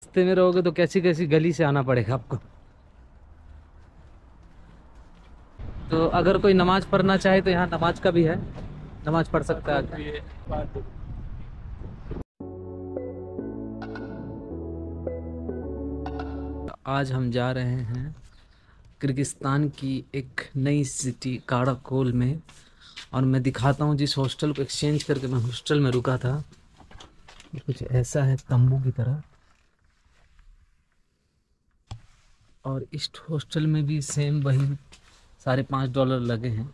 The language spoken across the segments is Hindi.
सस्ते में रहोगे तो कैसी कैसी गली से आना पड़ेगा आपको। तो अगर कोई नमाज पढ़ना चाहे तो यहाँ नमाज का भी है, नमाज पढ़ सकता है। आज हम जा रहे हैं किर्गिस्तान की एक नई सिटी काराकोल में, और मैं दिखाता हूँ जिस हॉस्टल को एक्सचेंज करके मैं हॉस्टल में रुका था। कुछ ऐसा है तंबू की तरह, और इस हॉस्टल में भी सेम वही $5.5 लगे हैं।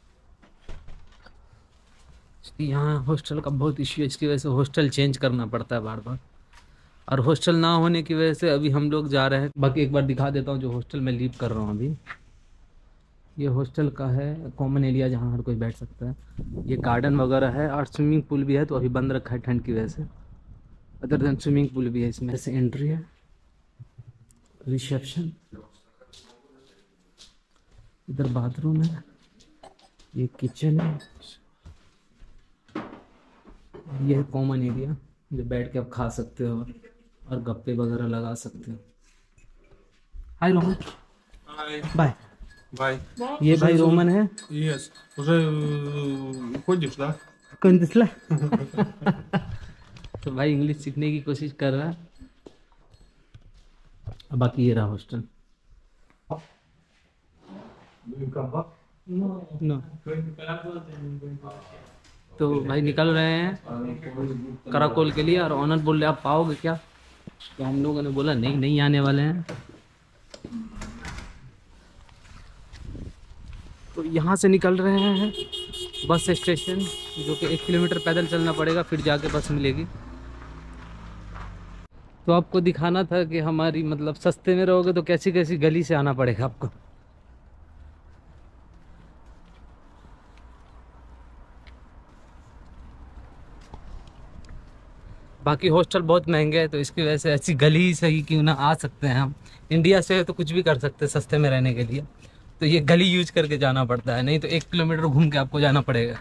यहाँ हॉस्टल का बहुत इश्यू है, इसकी वजह से हॉस्टल चेंज करना पड़ता है बार बार, और हॉस्टल ना होने की वजह से अभी हम लोग जा रहे हैं। बाकी एक बार दिखा देता हूँ जो हॉस्टल में लीव कर रहा हूँ अभी। ये हॉस्टल का है कॉमन एरिया जहाँ हर कोई बैठ सकता है। ये गार्डन वगैरह है और स्विमिंग पूल भी है, तो अभी बंद रखा है ठंड की वजह से। अदर देन स्विमिंग पूल भी है इसमें। ऐसे एंट्री है, रिसेप्शन, इधर बाथरूम है, ये किचन है, ये है कॉमन एरिया जो बैठ के आप खा सकते हो और गप्पे वगैरह लगा सकते हो। Hi Roman. Bye bye. ये भाई रोमन है। Yes. Уже ходишь, да? कौन दिसला? तो भाई इंग्लिश सीखने की कोशिश कर रहा है। बाकी ये रहा हॉस्टल। नो। तो भाई निकल रहे हैं कराकोल के लिए, और ऑनर बोल रहे आप पाओगे क्या, तो हम लोगों ने बोला नहीं नहीं आने वाले हैं। तो यहाँ से निकल रहे हैं बस स्टेशन, जो कि 1 किलोमीटर पैदल चलना पड़ेगा, फिर जाके बस मिलेगी। तो आपको दिखाना था कि हमारी मतलब सस्ते में रहोगे तो कैसी कैसी गली से आना पड़ेगा आपको। बाकी हॉस्टल बहुत महंगे हैं, तो इसकी वजह से ऐसी गली ही सही क्यों ना आ सकते हैं हम। इंडिया से तो कुछ भी कर सकते हैं सस्ते में रहने के लिए, तो ये गली यूज करके जाना पड़ता है, नहीं तो 1 किलोमीटर घूम के आपको जाना पड़ेगा।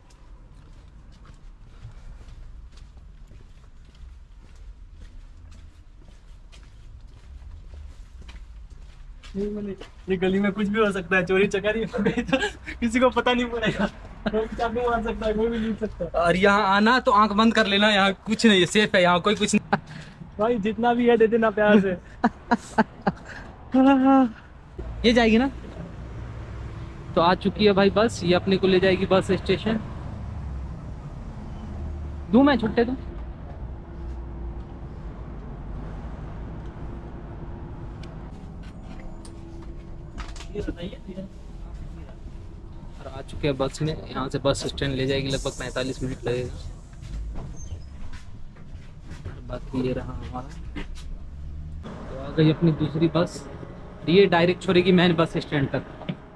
ये गली में कुछ भी हो सकता है, चोरी चकारी हो गई तो किसी को पता नहीं पड़ेगा, कोई चाबी मार सकता है, कोई भी लीप सकता है। और यहाँ आना तो आंख बंद कर लेना, यहाँ कुछ नहीं है, सेफ है, यहाँ कोई कुछ नहीं। भाई जितना भी है दे देना प्यार से। ये जाएगी ना, तो आ चुकी है भाई बस, ये अपने को ले जाएगी बस स्टेशन। दूं मैं छुट्टे दूं? और आ चुके हैं बस में, यहाँ से बस स्टैंड ले जाएगी, लगभग 45 मिनट लगेगा। बाकी ये रहा हमारा, तो आ गई अपनी दूसरी बस, ये डायरेक्ट छोड़ेगी मेन बस स्टैंड तक।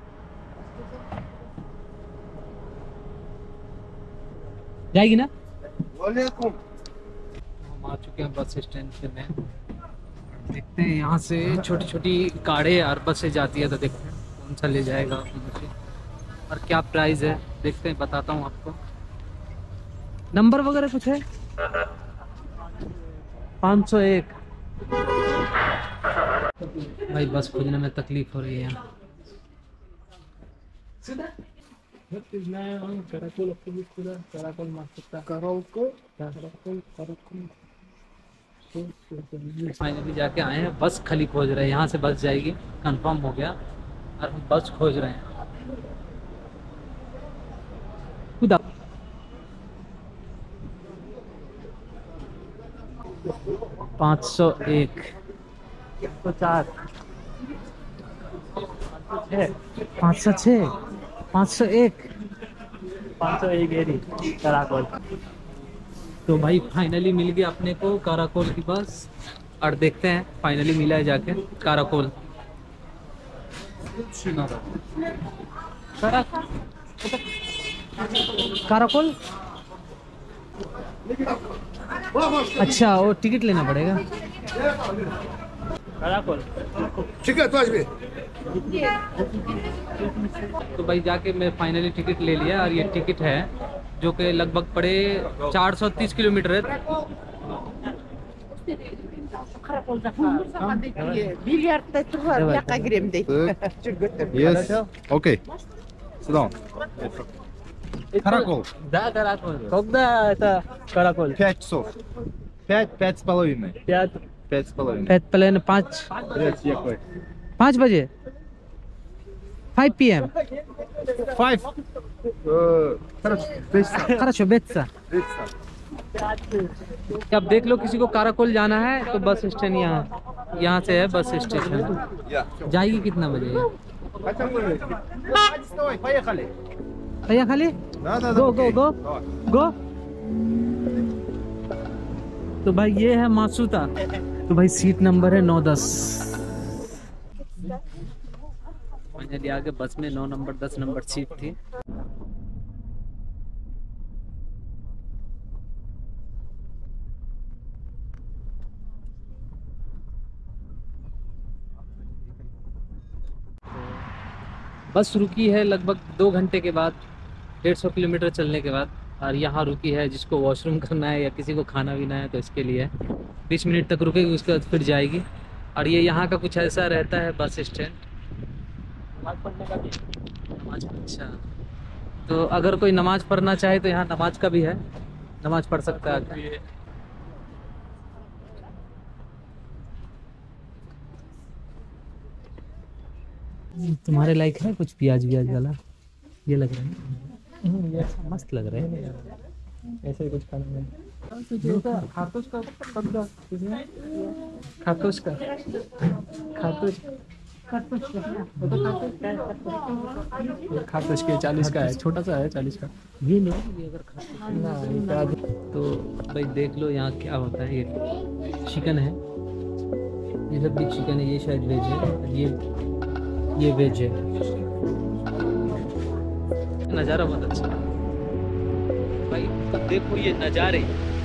जाएगी ना? हम आ चुके हैं बस स्टैंड पे में, देखते हैं यहाँ से छोटी छोटी कारें और बसें जाती है, तो देखते हैं कौन सा ले जाएगा मुझे और क्या प्राइस है, देखते हैं, बताता हूँ आपको। नंबर वगैरह कुछ है? 501। भाई बस खोजने में तकलीफ हो रही है यहाँ। फाइनली जाके आए हैं, बस खाली खोज रहे हैं, यहाँ से बस जाएगी, कंफर्म हो गया, और हम बस खोज रहे हैं। 501, 504, 506, 501, 501 एरी काराकोल। तो भाई फाइनली मिल गया अपने को काराकोल की बस, और देखते हैं फाइनली मिला है जाके काराकोल। काराकोल, अच्छा वो टिकट लेना पड़ेगा। काराकोल ठीक है, तो आज भी तो भाई जाके मैं फाइनली टिकट ले लिया, और ये टिकट है जो कि लगभग पड़े 430 किलोमीटर है। Yes. Okay. Sit down. Каракол. Да, каракол. Когда это каракол? 5 часов. 5-5,5. 5,5. 5 Yes, якой. 5 बजे 5 p.m. 5. Хорошо. 5 часов. Хорошо, बेचा। अब देख लो किसी को काराकोल जाना है तो बस स्टैंड यहाँ से है बस स्टेशन। जाएगी कितना बजे? Поехали. भैया खाली Да. गो गो गो गो। तो भाई ये है मासूता। तो भाई सीट नंबर है 9-10। फाइनली आगे बस में 9 नंबर 10 नंबर सीट थी। बस रुकी है लगभग 2 घंटे के बाद, 150 किलोमीटर चलने के बाद, और यहाँ रुकी है जिसको वॉशरूम करना है या किसी को खाना पीना है तो इसके लिए 20 मिनट तक रुकेगी, उसके बाद फिर जाएगी। और ये यहाँ का कुछ ऐसा रहता है बस स्टैंड। नमाज पढ़ने का भी नमाज, अच्छा तो अगर कोई नमाज पढ़ना चाहे तो यहाँ नमाज का भी है, नमाज पढ़ सकता है। तुम्हारे लायक है कुछ प्याज व्याज वाला? ये लग रहा है ये अच्छा मस्त लग रहा है। ऐसे ही कुछ खाना है। खातोश का कब्जा खातोश का खातोश खातोश के 40 का है, छोटा सा है 40 का। ये नहीं, ये अगर खातोश तो भाई देख लो यहाँ क्या होता है। ये चिकन है, ये सब भी चिकन है, ये शायद वेज है, ये वेज है। नज़ारा बहुत अच्छा है भाई, तो देखो ये नज़ारे।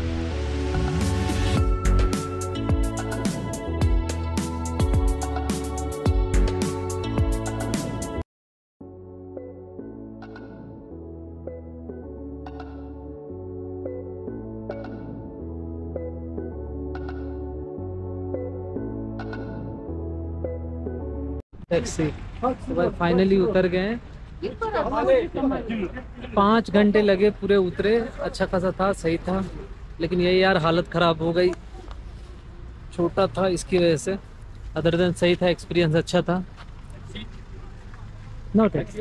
टैक्सी तो भाई फाइनली उतर गए हैं। 5 घंटे लगे पूरे उतरे। अच्छा खासा था, सही था, लेकिन ये यार हालत ख़राब हो गई, छोटा था इसकी वजह से। अदर देन सही था, एक्सपीरियंस अच्छा था। नो टैक्सी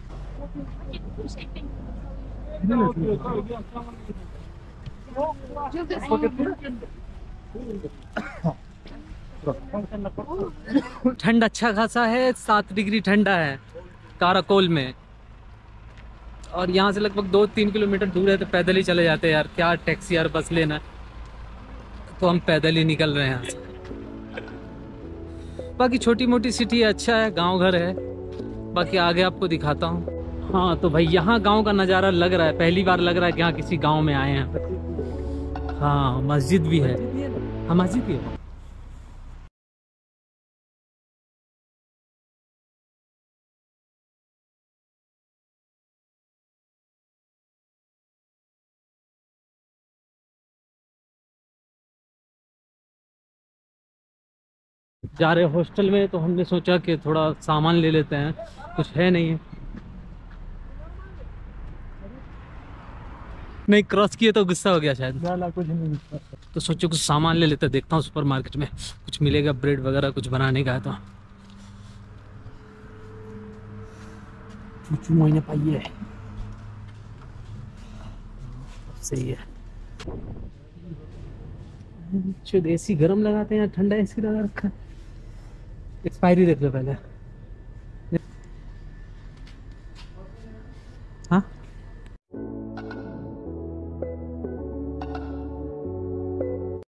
ठंड अच्छा खासा है, 7 डिग्री ठंडा है काराकोल में। और यहाँ से लगभग 2-3 किलोमीटर दूर है, तो पैदल ही चले जाते हैं यार, क्या टैक्सी यार बस लेना। तो हम पैदल ही निकल रहे हैं यहाँ से। बाकी छोटी मोटी सिटी है, अच्छा है, गांव घर है। बाकी आगे आपको दिखाता हूँ। हाँ तो भाई यहाँ गांव का नज़ारा लग रहा है, पहली बार लग रहा है कि यहाँ किसी गांव में आए हैं। हाँ मस्जिद भी है, हाँ मस्जिद भी है। जा रहे हॉस्टल में, तो हमने सोचा कि थोड़ा सामान ले लेते हैं, कुछ है नहीं। नहीं क्रॉस किए तो गुस्सा हो गया शायद। कुछ नहीं, तो सोचो कुछ सामान ले लेते हैं, देखता हूँ सुपर मार्केट में कुछ मिलेगा, ब्रेड वगैरह कुछ बनाने का है तो। चूचू महीने पाइए सही है। एसी गर्म लगाते हैं, ठंडा एसी लगा रखा है। एक्सपायरी देख लो पहले।